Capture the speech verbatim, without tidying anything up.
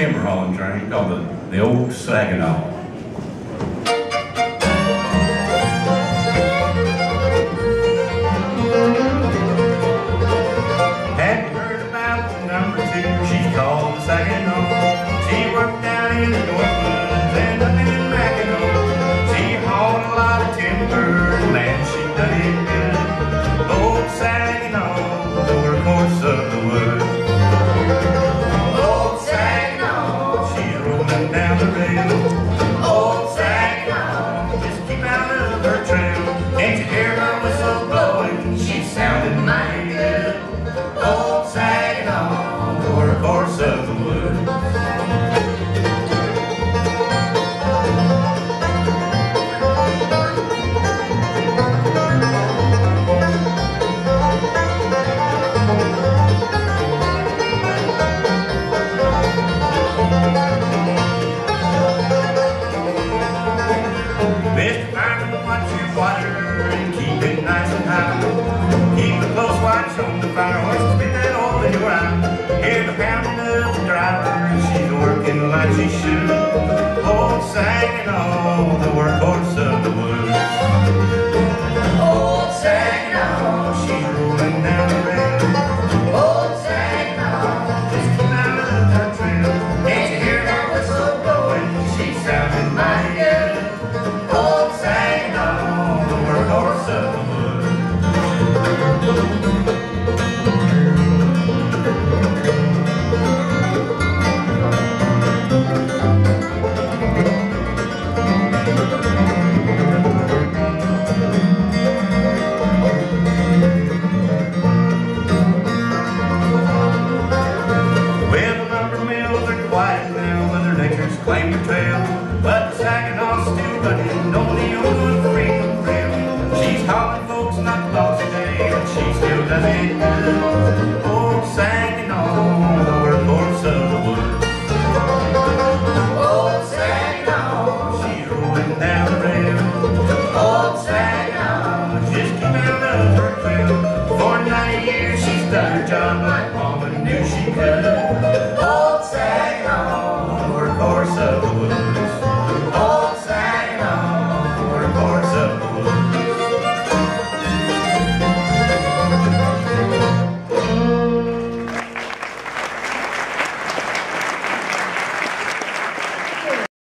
timber hauling train called the, the old Saginaw. Have you heard about the number two? She's called the Saginaw. She worked down in the Northwoods and up in Mackinac. She hauled a lot of timber and man, she done it good. Old Saginaw, the workhorse of the woods. Old Saginaw, she's rolling down the rail. Old Saginaw, just keep out of her trail. Can't you hear her whistle blowing? She sounded mighty good. Old Saginaw, the workhorse of the woods. Mister Fireman, watch your water and keep it nice and high. Keep a close watch on the fire horse, spit that oil in your eye. Hear the pounding of the driver, she's working like she should. Old Saginaw, the workhorse of the woods. Old Saginaw, she's rolling down the rail. Old Saginaw, just keep out of her trail. Can't you hear that whistle blowing? She sounded mighty good. Old Saginaw, the workhorse of the woods. Well, the lumber mills are quiet now, Mother Nature's claimed her trail, but the Saginaw's still running on the old freedom rail. She's hauling folks not lost today, and she still does it good. Old Saginaw, the workhorse of the woods. Old Saginaw, she's rolling down the rail. Old Saginaw, just keep out of her trail. For ninety years she's done her job like Mama knew she could. Old Saginaw, the workhorse of the woods.